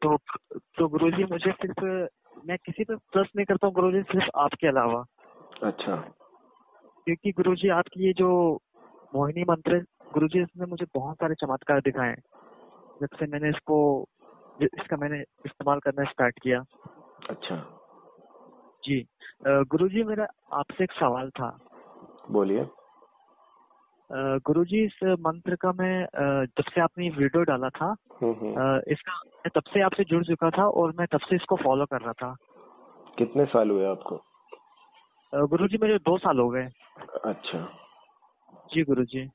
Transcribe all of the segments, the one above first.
तो तो गुरुजी मुझे सिर्फ, मैं किसी पे ट्रस्ट नहीं करता हूँ गुरुजी, सिर्फ आपके अलावा। अच्छा। क्योंकि गुरुजी आपकी ये जो मोहिनी मंत्र है गुरुजी, इसने मुझे बहुत सारे चमत्कार दिखाए हैं जब से मैंने इसका मैंने इस्तेमाल करना स्टार्ट किया। अच्छा। जी गुरुजी, मेरा आपसे एक सवाल था। बोलिए। गुरुजी, इस मंत्र का मैं जब से आपने वीडियो डाला था इसका, मैं तब से आपसे जुड़ चुका था और मैं तब से इसको फॉलो कर रहा था। कितने साल हुए आपको? गुरुजी मेरे 2 साल हो गए। अच्छा। जी गुरुजी।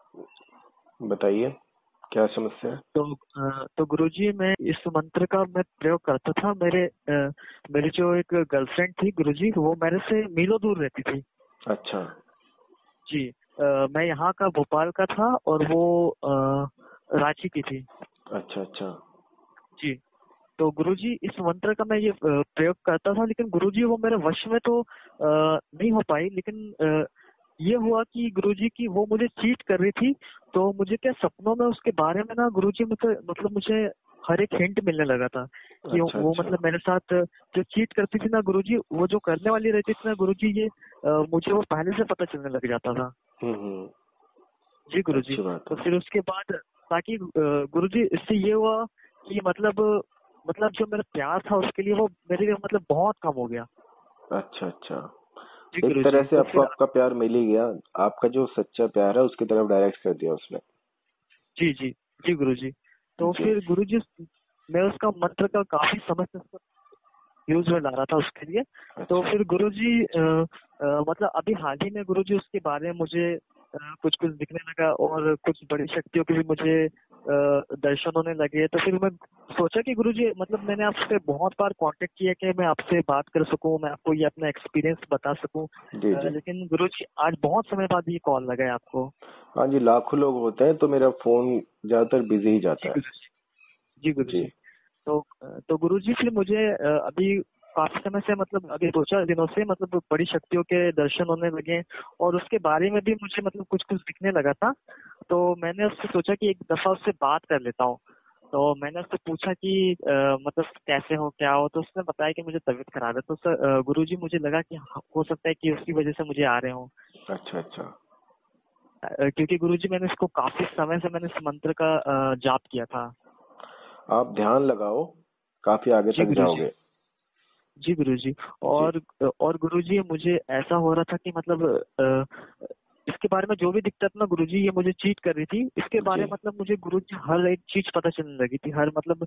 बताइए क्या समस्या है? तो गुरुजी, मैं इस मंत्र का मैं प्रयोग करता था। मेरी जो एक गर्लफ्रेंड थी गुरुजी, वो मेरे से मीलों दूर रहती थी। अच्छा। जी मैं यहाँ का भोपाल का था और वो रांची की थी। अच्छा अच्छा। जी तो गुरुजी, इस मंत्र का मैं ये प्रयोग करता था, लेकिन गुरुजी वो मेरे वश में तो नहीं हो पाई। लेकिन ये हुआ कि गुरुजी की वो मुझे चीट कर रही थी। तो मुझे क्या सपनों में उसके बारे में ना गुरुजी मुझे हर एक हिंट मिलने लगा था कि अच्छा वो अच्छा। मेरे साथ जो चीट करती थी ना गुरुजी, वो जो करने वाली रहती थी ना गुरुजी, ये मुझे वो पहले से पता चलने लग जाता था। हम्म। जी गुरुजी। अच्छी बात तो है। फिर उसके बाद ताकि गुरुजी, इससे ये हुआ कि मतलब जो मेरा प्यार था उसके लिए, वो मेरे लिए मतलब बहुत कम हो गया। अच्छा अच्छा। जी एक तरह गुरुजी। से तो आपको फिर आपका प्यार मिल ही गया। आपका जो सच्चा प्यार है उसकी तरफ डायरेक्ट कर दिया उसने। जी जी जी गुरुजी। तो जी। फिर गुरुजी, मैं उसका मंत्र का काफी समय से यूज में ला रहा था उसके लिए। तो अच्छा फिर गुरुजी मतलब अभी हाल ही में गुरुजी उसके बारे में मुझे कुछ कुछ दिखने लगा और कुछ बड़ी शक्तियों के भी मुझे दर्शन होने लगे। तो फिर मैं सोचा कि गुरुजी, मतलब मैंने आपसे बहुत बार कांटेक्ट किया कि मैं आपसे बात कर सकूं, मैं आपको ये अपना एक्सपीरियंस बता सकूं। जी जी। लेकिन गुरुजी, आज बहुत समय बाद ये कॉल लगा है आपको। हाँ जी, लाखों लोग होते हैं तो मेरा फोन ज्यादातर बिजी ही जी जाता है। गुरुजी। जी जी। गुरुजी। तो गुरुजी, फिर मुझे अभी काफी समय से, मतलब अभी 2-4 दिनों से, मतलब बड़ी शक्तियों के दर्शन होने लगे और उसके बारे में भी मुझे मतलब कुछ कुछ दिखने लगा था। तो मैंने उससे सोचा कि एक दफा उससे बात कर लेता हूँ। तो मैंने उससे पूछा कि मतलब कैसे हो, क्या हो। तो उसने बताया कि मुझे तबीयत खराब है। तो गुरुजी, मुझे लगा कि हो सकता है कि उसकी वजह से मुझे आ रहे हो। अच्छा अच्छा। क्योंकि गुरुजी, मैंने इसको काफी समय से मैंने इस मंत्र का जाप किया था। आप ध्यान लगाओ, काफी आगे जी तक गुरुजी। जाओगे। जी गुरुजी। जी। और गुरुजी, मुझे ऐसा हो रहा था कि मतलब इसके बारे में जो भी दिक्कत ना गुरुजी, ये मुझे चीट कर रही थी। इसके बारे जी। में मतलब मुझे गुरुजी हर एक चीज पता चलने लगी थी। हर मतलब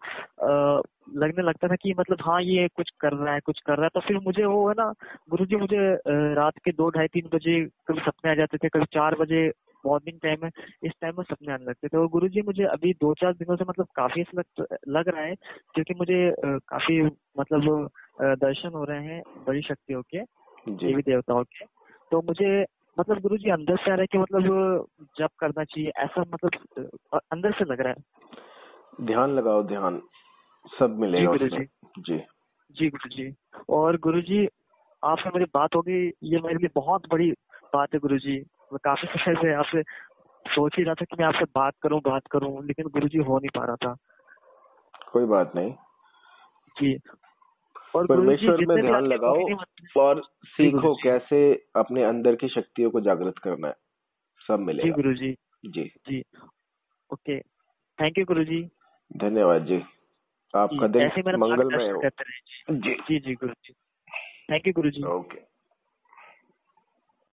लगने लगता था कि मतलब हाँ, ये कुछ कर रहा है, कुछ कर रहा है। तो फिर मुझे वो है ना गुरुजी, मुझे रात के 2, ढाई, 3 बजे कभी सपने आ जाते थे, कभी 4 बजे मॉर्निंग टाइम है, इस टाइम में सपने आने लगते थे। और गुरुजी, मुझे अभी 2-4 दिनों से मतलब काफी ऐसा लग रहा है, क्योंकि मुझे काफी मतलब दर्शन हो रहे हैं बड़ी शक्तियों के, जी। देवी देवताओं के। तो मुझे मतलब गुरुजी अंदर से आ रहा है कि मतलब जब करना चाहिए, ऐसा मतलब अंदर से लग रहा है। ध्यान लगाओ, ध्यान सब जी मिलेगा उसमें। गुरुजी। जी। जी गुरुजी। और गुरुजी, आपसे मेरी बात होगी, ये मेरे लिए बहुत बड़ी बात है गुरुजी। मैं काफी समय से आपसे सोच ही रहा था कि मैं आपसे बात करूं, लेकिन गुरुजी हो नहीं पा रहा था। कोई बात नहीं। जी। और गुरुजी, परमेश्वर में जितने भी ध्यान आपके लगाओ मोहिनी मंत्र। और जी सीखो गुरुजी। कैसे अपने अंदर की शक्तियों को जागृत करना है। सब जी मिलेगा। गुरुजी। जी। जी। ओके। Thank you Guruji. धन्यवाद जी। जी, आपका दिन ऐसे ही मेरा मंगलमय मार्गदर्शन हो। करते रहिए। जी। जी जी Guruji. Thank you Guruji. Okay.